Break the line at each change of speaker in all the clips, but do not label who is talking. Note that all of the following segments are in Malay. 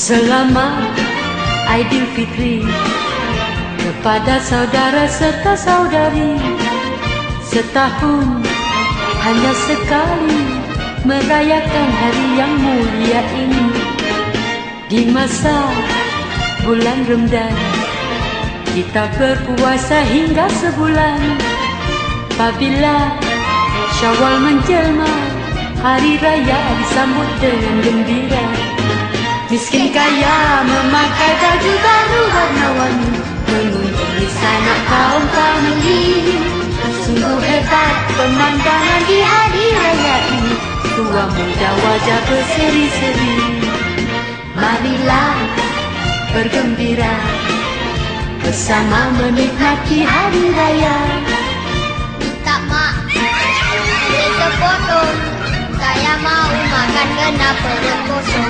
Selamat Aidilfitri kepada saudara serta saudari. Setahun hanya sekali merayakan hari yang mulia ini. Di masa bulan Ramadan kita berpuasa hingga sebulan. Apabila Syawal menjelma, hari raya disambut dengan gembira. Miskin kaya memakai baju baru warna-warni, mengunjungi sanak kaum famili. Sungguh hebat pemandangan di hari raya ini, tua muda wajah berseri-seri. Marilah bergembira bersama menikmati hari raya.
Tak mak, kita potong. Saya mau makan kena perut kosong.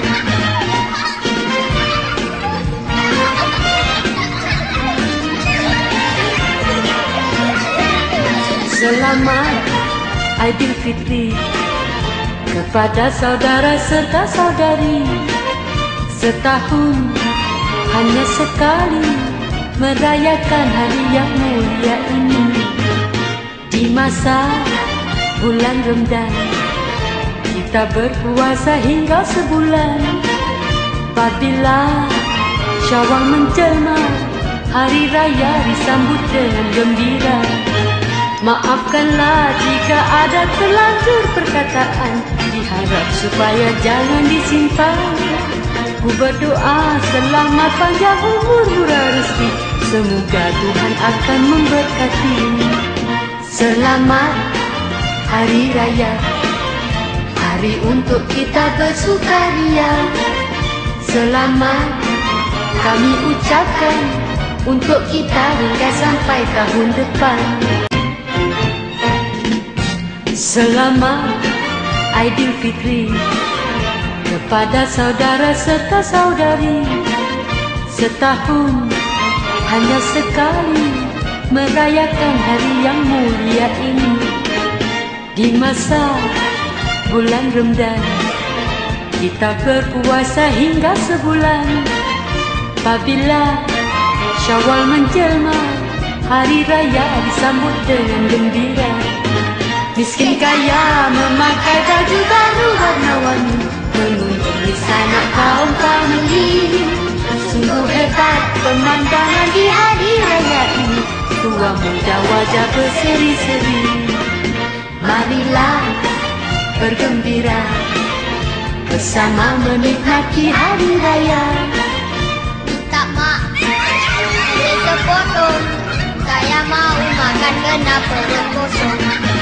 Selamat Aidilfitri kepada saudara serta saudari. Setahun hanya sekali merayakan hari yang mulia ini. Di masa bulan Ramadan kita berpuasa hingga sebulan. Apabila Syawal menjelma, hari raya disambut dengan gembira. Maafkanlah jika ada terlanjur perkataan, diharap supaya jangan disimpan. Ku berdoa selamat panjang umur murah rezeki, semoga Tuhan akan memberkati. Selamat Hari Raya, hari untuk kita bersukaria. Selamat kami ucapkan untuk kita hingga sampai tahun depan. Selamat Aidilfitri kepada saudara serta saudari. Setahun hanya sekali merayakan hari yang mulia ini. Di masa bulan Ramadan kita berpuasa hingga sebulan. Apabila Syawal menjelma, hari raya disambut dengan gembira. Miskin kaya memakai baju baru warna-warni, mengunjungi sanak kaum famili. Sungguh hebat pemandangan di hari raya ini, tua muda wajah berseri-seri. Marilah bergembira bersama menikmati hari raya.
Tak mak, kita potong. Saya mau makan kena perut kosong.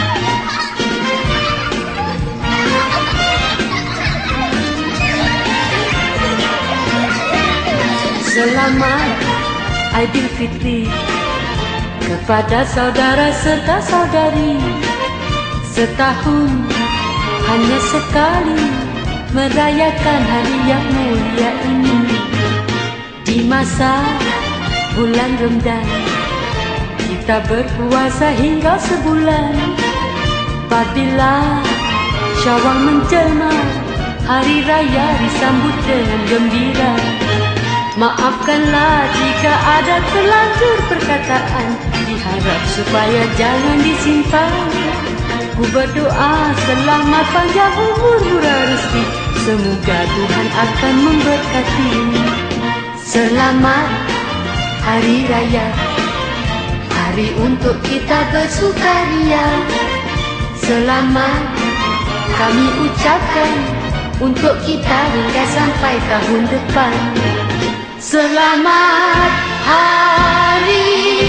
Selamat Aidilfitri kepada saudara serta saudari. Setahun hanya sekali merayakan hari yang mulia ini. Di masa bulan Ramadan kita berpuasa hingga sebulan. Apabila Syawal menjelma, hari raya disambut dengan gembira. Maafkanlah jika ada terlanjur perkataan, diharap supaya jangan disimpan. Ku berdoa selamat panjang umur murah rezeki, semoga Tuhan akan memberkati. Selamat Hari Raya, hari untuk kita bersukaria. Selamat kami ucapkan untuk kita hingga sampai tahun depan. Selamat Hari